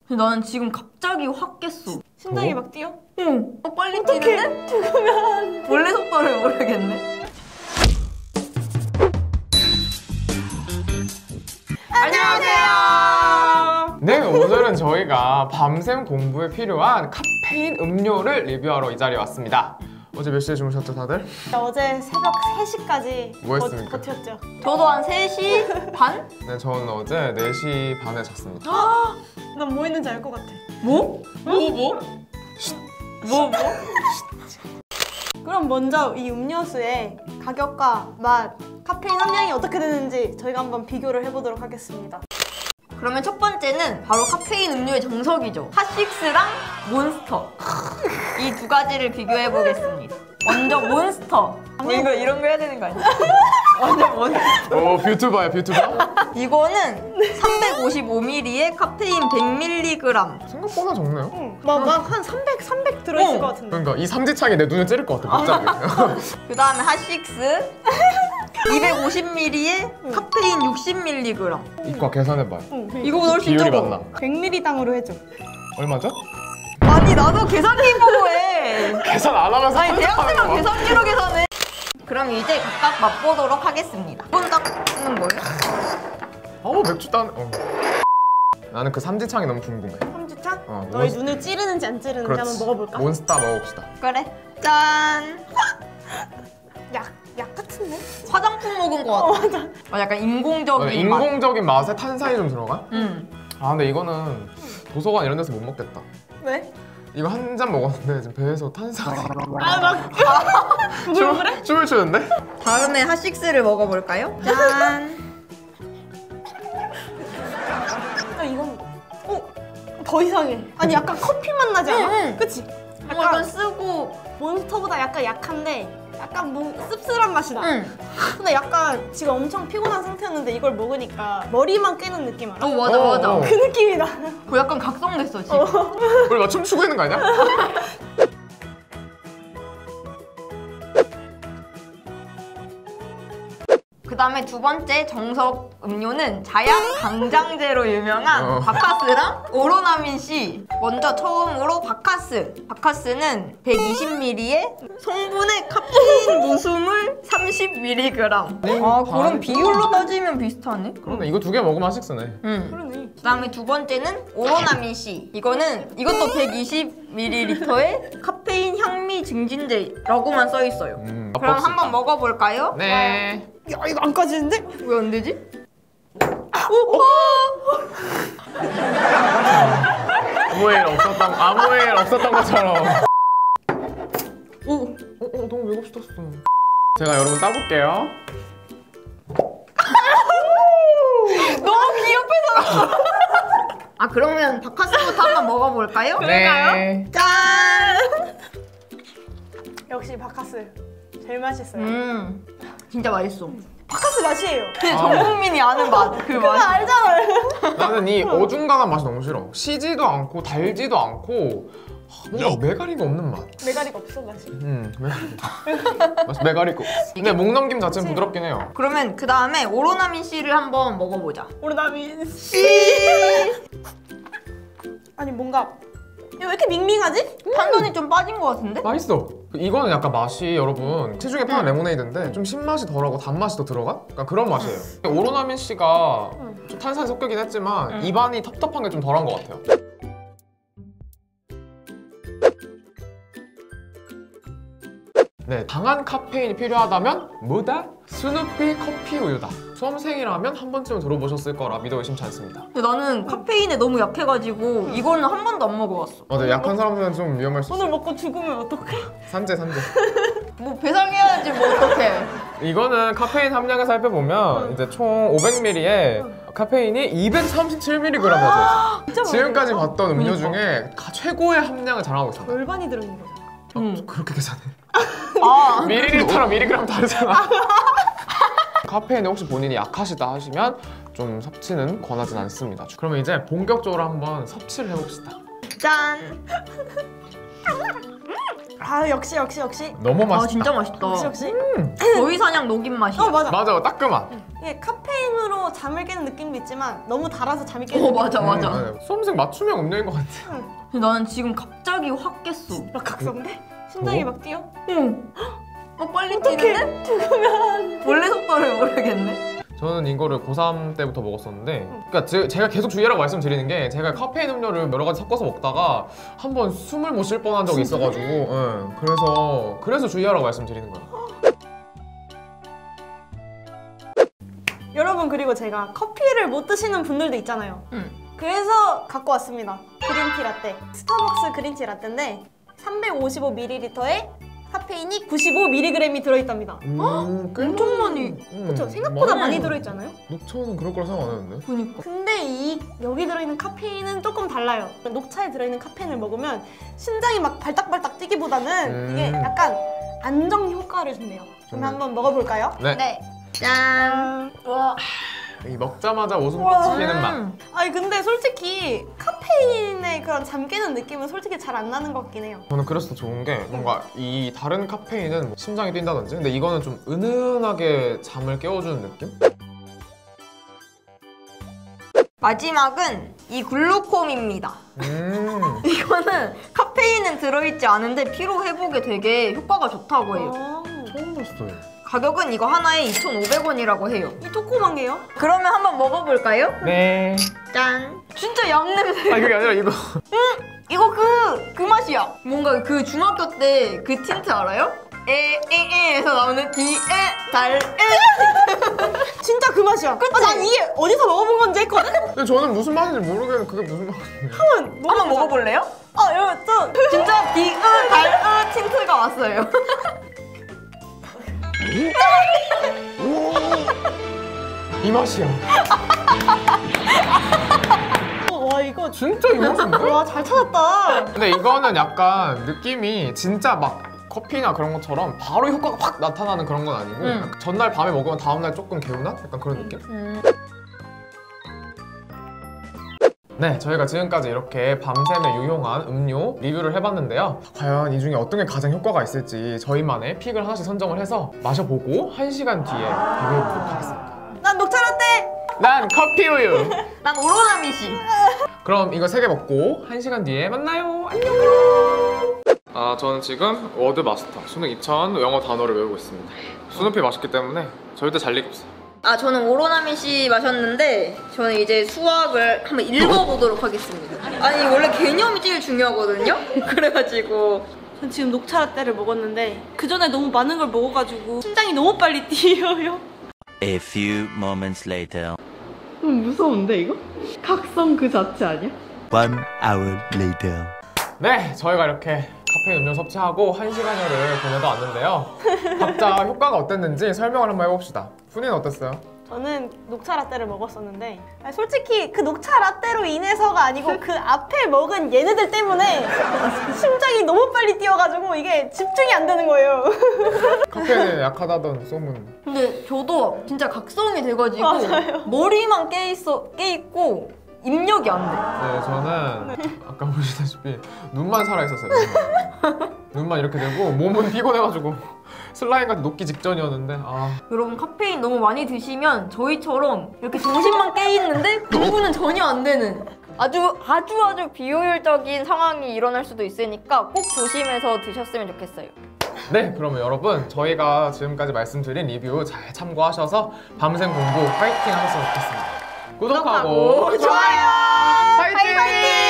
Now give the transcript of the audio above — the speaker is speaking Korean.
근데 나는 지금 갑자기 확 깼어. 심장이 막 뛰어? 응. 빨리 뛰는데? 죽으면 원래 속도를 모르겠네. 안녕하세요. 네, 오늘은 저희가 밤샘 공부에 필요한 카페인 음료를 리뷰하러 이 자리에 왔습니다. 어제 몇 시에 주무셨죠, 다들? 어제 새벽 3시까지 뭐 했습니까? 버텼죠. 저도 한 3시 반? 네, 저는 어제 4시 반에 잤습니다. 난 뭐 했는지 알 것 같아. 뭐? 뭐? 그럼 먼저 이 음료수의 가격과 맛, 카페인 함량이 어떻게 되는지 저희가 한번 비교를 해보도록 하겠습니다. 그러면 첫 번째는 바로 카페인 음료의 정석이죠. 핫식스랑 몬스터. 이 두 가지를 비교해 보겠습니다. 먼저 몬스터. 이거 이런 거 해야 되는 거 아니야? 먼저 몬스터. 오, 뷰튜버야, 뷰튜버? 이거는 355ml에 카페인 100mg. 생각보다 적네요. 응. 막 한 300 들어있을 것 같은데. 그러니까 이 삼지창이 내 눈에 찌를 것 같아, 갑자기. 그 다음에 핫식스 250ml에 카페인 60mg. 이과 계산해봐요. 이거보다 훨씬 비율이 적어. 맞나? 100ml당으로 해줘. 얼마죠? 아니 나도 계산기 보고 해. 계산 안 하면서 아니 대학생은 계산 계산기로 계산해. 그럼 이제 각각 맛보도록 하겠습니다. 이건 딱 쓰는 거예요? 맥주 딴... 나는 그 삼지창이 너무 궁금해. 삼지창? 어, 너의 눈을 찌르는지 안 찌르는지 그렇지. 한번 먹어볼까? 몬스타 먹어봅시다. 그래. 짠. 약 같은데? 화장품 먹은 거 같아. 맞아. 약간 인공적인 맛. 인공적인 맛에 탄산이 좀 들어가? 응. 아, 근데 이거는 도서관 이런 데서 못 먹겠다. 왜? 이거 한 잔 먹었는데 지금 배에서 탄산이 부글부글해? 춤을 추는데? 다음에 핫식스를 먹어볼까요? 짠. 이건 더 이상해. 아니 약간 커피 맛 나지 않아? 응. 그치? 약간 쓰고. 몬스터보다 약간 약한데 약간 뭐 씁쓸한 맛이 나. 응. 근데 약간 지금 엄청 피곤한 상태였는데 이걸 먹으니까 머리만 깨는 느낌 알아? 맞아 어, 맞아. 어. 그 느낌이 나. 그 약간 각성됐어 지금. 우리 막 춤추고 있는 거 아니야? 그 다음에 두 번째 정석 음료는 자양 강장제로 유명한 어. 바카스랑 오로나민 C. 먼저 처음으로 바카스. 바카스는 120ml에 성분의 카페인 무수물 30mg. 아, 그럼 비율로 따지면 비슷하네. 그러네, 이거 두 개 먹으면 핫식스네. 응. 그러네. 그 다음에 두 번째는 오로나민 C. 이것도 120ml에 카페인 향미 증진제라고만 써 있어요. 그럼 맛봅시다. 한번 먹어볼까요? 네. 야 이거 안 까지는데? 왜 안 되지? 아무 일 없었던 것처럼. 오. 너무 외롭시켰어. 제가 여러분 따볼게요. 너무 귀엽해서. 아 그러면 바카스부터 한번 먹어볼까요? 네. 짠. 역시 바카스 제일 맛있어요. 진짜 맛있어. 바카스 맛이에요. 그냥 전 국민이 아는 맛. 그 그거 맛. 알잖아요. 나는 이 어중간한 맛이 너무 싫어. 시지도 않고 달지도 않고 뭔가 메가리가 없는 맛. 메가리가 없어 맛이. 메가리가 없어. 근데 목넘김 자체는 부드럽긴 해요. 그러면 그 다음에 오로나민 C를 한번 먹어보자. 오로나민 씨. 아니 뭔가 왜 이렇게 밍밍하지? 탄산이 좀 빠진 것 같은데? 맛있어. 이거는 약간 맛이 여러분 시중에 파는 레모네이드인데 좀 신맛이 덜하고 단맛이 더 들어간? 약간 그런 맛이에요. 오로나민 씨가 좀 탄산이 섞이긴 했지만 입안이 텁텁한 게 좀 덜한 것 같아요. 네, 강한 카페인이 필요하다면 뭐다? 스누피 커피 우유다. 수험생이라면 한 번쯤은 들어보셨을 거라 믿어 의심치 않습니다. 근데 나는 카페인에 너무 약해가지고 이거는 한 번도 안 먹어봤어. 맞아, 약한 사람들은 좀 위험할 수 있어. 오늘 먹고 죽으면 어떡해? 산재. 뭐 배상해야지 뭐 어떡해. 이거는 카페인 함량을 살펴보면 이제 총 500ml에 카페인이 237mg가 들어있어요. 진짜 지금까지 많이 봤던 음료 중에 최고의 함량을 자랑하고 있습니다. 절반이 들어있는 거죠. 그렇게 계산해. 아 밀리리터랑 미리그램 다르잖아. 카페인에 혹시 본인이 약하시다 하시면 좀 섭취는 권하진 않습니다. 그러면 이제 본격적으로 한번 섭취를 해봅시다. 짠. 아 역시. 너무 맛있다. 아 진짜 맛있다. 역시. 거위 사냥 녹인 맛이야. 맞아. 맞아, 딱 그 맛. 이게 카페인으로 잠을 깨는 느낌도 있지만 너무 달아서 잠이 깨는 느낌. 맞아. 수험생 맞춤형 음료인 것 같아. 근데 나는 지금 갑자기 확 깼어. 막 각성돼? 심장이 뭐? 막 뛰어? 응. 빨리 뛰는데? 죽으면 원래 속도를 모르겠네. 저는 이거를 고3 때부터 먹었었는데 그러니까 제가 계속 주의하라고 말씀드리는 게 제가 카페인 음료를 여러 가지 섞어서 먹다가 한번 숨을 못 쉴 뻔한 적이 있어가지고 그래서 주의하라고 말씀드리는 거예요. 여러분 그리고 제가 커피를 못 드시는 분들도 있잖아요. 그래서 갖고 왔습니다. 그린티 라떼. 스타벅스 그린티 라떼인데 355ml에 카페인이 95mg이 들어있답니다. 엄청 많이. 그쵸? 생각보다 많이 들어있잖아요? 녹차는 그럴 거라 생각 안 했는데. 그니까. 근데 여기 들어있는 카페인은 조금 달라요. 녹차에 들어있는 카페인을 먹으면 심장이 막 발딱발딱 뛰기보다는 이게 약간 안정 효과를 준대요. 그럼 한번 먹어볼까요? 네. 짠. 와. 이 먹자마자 웃음꽃이 피는 맛. 아니 근데 솔직히 카페인의 그런 잠 깨는 느낌은 솔직히 잘 안 나는 것 같긴 해요. 저는 그래서 더 좋은 게 뭔가 이 다른 카페인은 뭐 심장이 뛴다든지 근데 이거는 좀 은은하게 잠을 깨워주는 느낌? 마지막은 이 글루콤입니다. 이거는 카페인은 들어있지 않은데 피로 회복에 되게 효과가 좋다고 해요. 처음 봤어요. 가격은 이거 하나에 2,500원이라고 해요. 이 조그만 게요? 그러면 한번 먹어볼까요? 네. 짠. 진짜 양 냄새. 아 그게 아니라 이거. 이거 그 맛이야. 뭔가 그 중학교 때 그 틴트 알아요? 에에에에서 나오는 디에 달에. 진짜 그 맛이야. 그치? 난 이게 어디서 먹어본 건지 했거든? 근데 저는 무슨 맛인지 모르겠는데 그게 무슨 맛이에요? 한번 먹어볼래요? 여러분 좀 진짜 디에 달에 틴트가 왔어요. 이 맛이야. 와 이거 진짜 이 맛인데? 와 잘 찾았다. 근데 이거는 약간 느낌이 진짜 막 커피나 그런 것처럼 바로 효과가 확 나타나는 그런 건 아니고 약간 전날 밤에 먹으면 다음날 조금 개운한? 약간 그런 느낌? 네, 저희가 지금까지 이렇게 밤샘에 유용한 음료 리뷰를 해봤는데요. 과연 이 중에 어떤 게 가장 효과가 있을지 저희만의 픽을 하나씩 선정을 해서 마셔보고 1시간 뒤에 비교해보도록 하겠습니다. 난 녹차 라떼. 난 커피 우유! 난 오로나미시. 그럼 이거 3개 먹고 1시간 뒤에 만나요. 안녕! 저는 지금 워드 마스터 수능 2000 영어 단어를 외우고 있습니다. 수능필 마셨기 때문에 절대 잘 리가 없어요. 저는 오로나미시 마셨는데 저는 이제 수학을 한번 읽어보도록 하겠습니다. 아니 원래 개념이 제일 중요하거든요? 그래가지고 전 지금 녹차 라떼를 먹었는데 그 전에 너무 많은 걸 먹어가지고 심장이 너무 빨리 뛰어요. A few moments later. 무서운데 이거? 각성 그 자체 아니야? 1 hour later. 네, 저희가 이렇게 카페인 음료 섭취하고 1시간여를 보내다 왔는데요. 각자 효과가 어땠는지 설명을 한번 해봅시다. 훈이는 어땠어요? 저는 녹차 라떼를 먹었었는데 솔직히 그 녹차 라떼로 인해서가 아니고 그 앞에 먹은 얘네들 때문에 심장이 너무 빨리 뛰어가지고 이게 집중이 안 되는 거예요. 카페인에 약하다던 소문. 근데 저도 진짜 각성이 돼가지고 맞아요. 머리만 깨있고 입력이 안 돼. 네, 저는 아까 보시다시피 눈만 살아있었어요. 눈만 이렇게 되고 몸은 피곤해가지고 슬라임 같은 녹기 직전이었는데 여러분 카페인 너무 많이 드시면 저희처럼 이렇게 정신만 깨있는데 공부는 전혀 안 되는 아주 비효율적인 상황이 일어날 수도 있으니까 꼭 조심해서 드셨으면 좋겠어요. 네, 그러면 여러분 저희가 지금까지 말씀드린 리뷰 잘 참고하셔서 밤샘 공부 파이팅 하셨으면 좋겠습니다. 구독하고 좋아요. 파이팅!